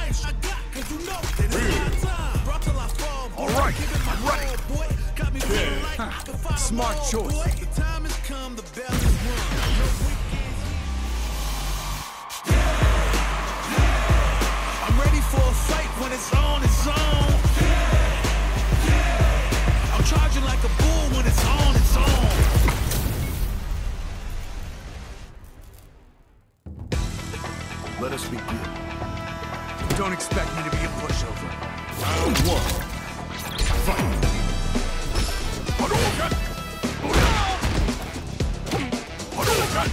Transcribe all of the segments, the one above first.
All right, I'm ready. Smart choice. I'm ready for a fight when it's on, it's on. I'm charging like a bull when it's on, it's on. Let us begin. Don't expect me to be a pushover. Round one. Fight. Hadouken! Hadouken!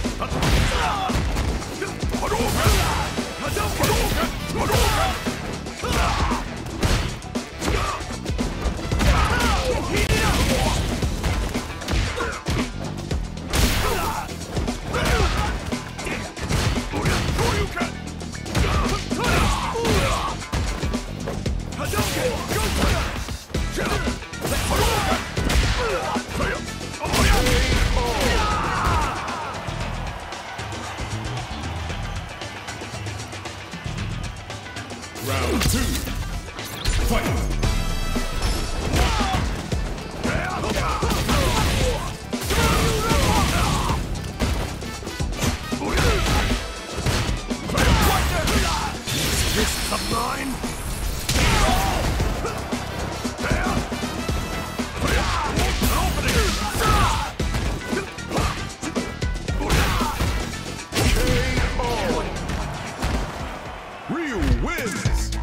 Hadouken! Round two. Fight. Is this the line? Ryu wins!